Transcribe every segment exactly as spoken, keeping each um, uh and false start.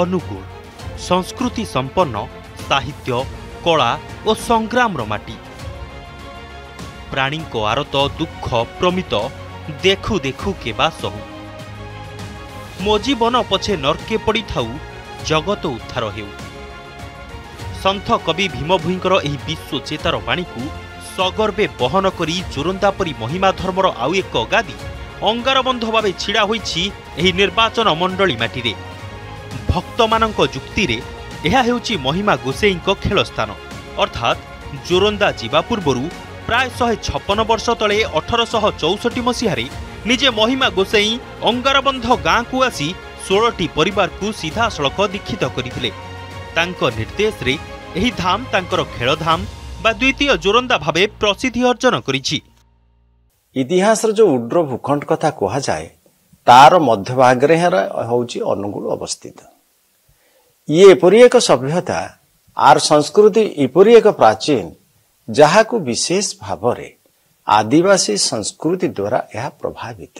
अनुगुल संस्कृति संपन्न साहित्य कला और संग्राम माटी प्राणी को आरत दुख प्रमित देखु देखु केबा सहु मो जीवन पछे नरके पड़ी थाउ जगत उद्धार हेउ। संथ कवि भीमभूईंकर एही विश्व चेतार बाणी को सगर्वे बहन करी जोरंदा परी महिमा धर्मर आउ एक गादी अंगारबंध भावे छिड़ा होईछि एही निर्वाचन मंडली माटी रे। भक्त मानक जुक्ति रे एहा हेउछि महिमा गोसेईंक खेल स्थान अर्थात जोरंदा जीवा पूर्वरु प्राय शहे छप्पन वर्ष तले अठरशह चौसठी मसीह निजे महिमा गोसेई अंगारबंध गाँ को आसी षोलटी परिवार को सीधा सड़क दीक्षित करथिले। तांको निर्देश रे एही धाम तांकर खेलधाम बा द्वितीय जोरंदा भावे प्रसिद्धि अर्जन करिछि। इतिहास जो उड्र भूखंड कथा कहा जाए तार मध्यभाग होउछि अनुगुल अवस्थित। ये एपरी एक सभ्यता आर संस्कृति एपरी एक प्राचीन जहाकु विशेष भावरे आदिवासी संस्कृति द्वारा यह प्रभावित।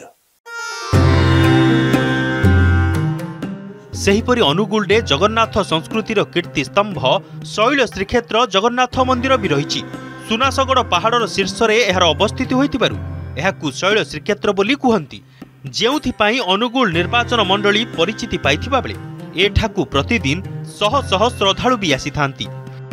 सेहीपरि अनुगुल जगन्नाथ संस्कृतिर कीर्ति स्तंभ शैल श्रीक्षेत्र जगन्नाथ मंदिर भी रही। सुनासगढ़ पहाड़र शीर्ष में यार अवस्थित होइतिबारु एहाकु शैल श्रीक्षेत्र बोली कहती। जेउथिपाई अनुगुल निर्वाचन मंडली परिचिति पाइथिबा बेले एठाकु प्रतिदिन शह शह श्रद्धालु भी आसीथांती।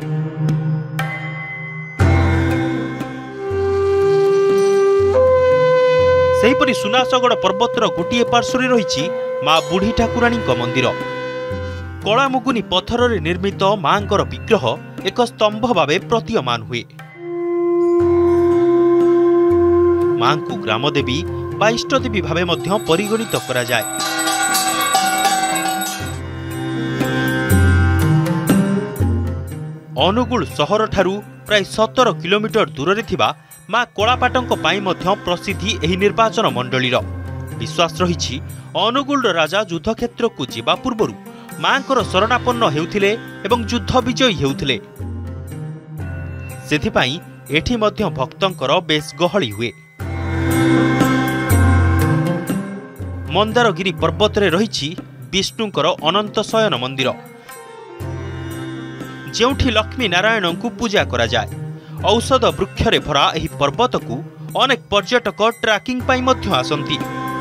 सेहीपरि सुनासगढ़ पर्वतर गोटे पार्श्वर रही माँ बुढ़ी ठाकुराणी मंदिर। कलामुगुनी पत्थर रे निर्मित मांकर विग्रह एक स्तंभ भावे प्रतीयमान हुए। मां को ग्रामदेवी बा इष्टदेवी भावे मध्य परिगणित करा जाए। अनुगुल सहर ठारू प्राय सतर किलोमीटर दूर रे थिबा मां कलापाटंक पाई मध्य प्रसिद्धि एही निर्वाचन मंडलीर। विश्वास रही अनुगुल राजा युद्ध क्षेत्र को जीवा पूर्वरु मांकर शरणापन्न हेउथिले एवं युद्ध विजयी हेउथिले। सेथिपाई एठी मध्य भक्तंकर बेस गहली हुए। मंदारगिरी पर्वत रे रही विष्णुंकर अनंत शयन मंदिर जेउठी लक्ष्मी नारायण को पूजा करा जाए। औषध वृक्ष रे भरा एही पर्वत को अनेक पर्यटक ट्रैकिंग पाई मध्य आसंती।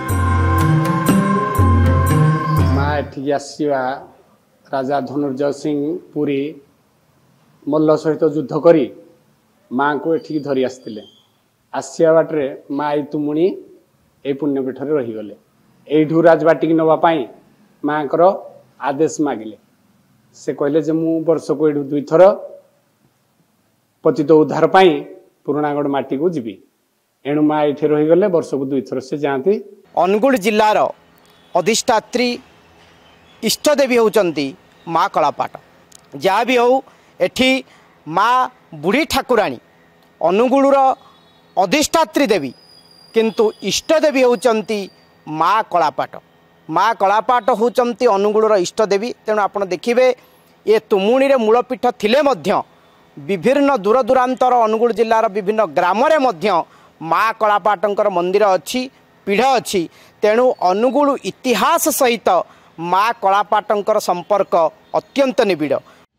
राजा धनुर्जय सिंह पुरी मल्ल सहित युद्ध करी माँ को एठी धरी आसतिले। आसिया बाटरे माँ तुमुणी ए पुण्यपीठ रे रहीगले। एठू राजबाटी की नवा पाई माँ कर आदेश मागिले। से कहले जे मु वर्ष को एठू दुई थर पतित उद्धार पाई पुराणागढ़ माटी को जीवी। एणु माँ एठी रहीगले वर्ष को दुई थर से जाती। अनुगुल जिल्लार अधिष्ठात्री इष्टदेवी होउचंती माँ कलापाट। जहाँ भी हो एठी माँ बुढ़ी ठाकुराणी अनुगुलर अधिष्ठात्री देवी किंतु इष्टदेवी होउचंती माँ कलापाट। माँ कलापाट होउचंती अनुगुलर इष्टदेवी। तेणु आपण देखिबे ये तुमुणी रे मूलपीठ थिले मध्य विभिन्न दूर दूरांतर अनुगुल जिल्लार विभिन्न ग्राम रे मध्य माँ कलापाटंकर मंदिर अच्छी पीढ़ अच्छी। तेणु अनुगुल इतिहास सहित माँ कलापाटंकर संपर्क अत्यंत निबिड़।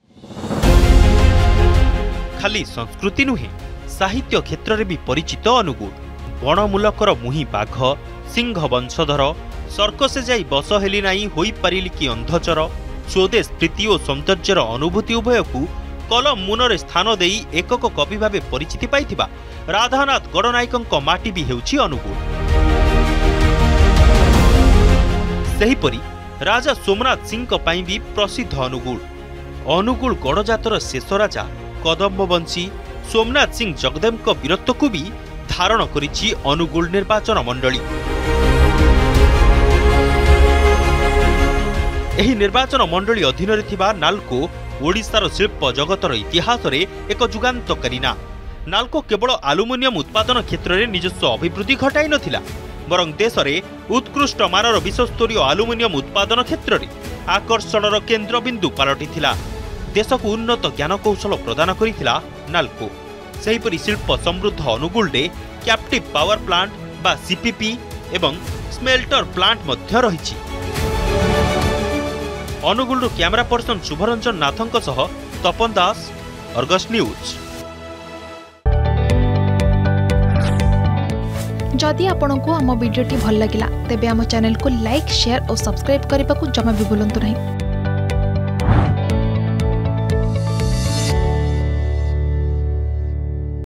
खाली संस्कृति नुहे साहित्य क्षेत्र में भी परिचित अनुगुल। बणमूलकर मुही बाघ सिंह वंशधर सर्कसे जाई बस हेली नाई होई पारिली कि अंधचर स्वदेश प्रीति और सौंदर्यर अनुभूति उभय को कलम मुନରେ स्थान देई एकक कवि भावे परिचिति पाइथिबा राधानाथ गड़नायकंक माटी भी हेउछि अनुगुल। सेहीपरि राजा सोमनाथ सिंह पाई भी प्रसिद्ध अनुगुल। अनुगुल गड़जातर शेष राजा कदम्बवंशी सोमनाथ सिंह जगदेव वीरत्व को भी धारण करिछि अनुगुल निर्वाचन मंडली। एही निर्वाचन मंडली अधीन रे थिबा नालको ओडिशार शिल्प जगतर इतिहास रे एक जुगान्तकारी ना। नालको केवल आलुमिनियम उत्पादन क्षेत्र में निजस्व अभिवृद्धि घटाई नथिला बरं देश में उत्कृष्ट मानर विश्वस्तरीय आलुमिनियम उत्पादन क्षेत्र में आकर्षणर केन्द्रबिंदु पलटिथिला। देश को उन्नत ज्ञान कौशल प्रदान करिथिला नालको। सेहीपरि शिल्प समृद्ध अनुगुल रे कैप्टिव पावर प्लांट बा सीपीपी एवं स्मेल्टर प्लांट मध्य रहिछि। अनुगुल कैमरा पर्सन शुभरंजन नाथों सह तपन दास, अर्गस न्यूज। जदि आपंक आम भिडी भल लगा तेब आम चैनल को लाइक, शेयर और सब्सक्राइब करने को जमा भी भूलु नहीं।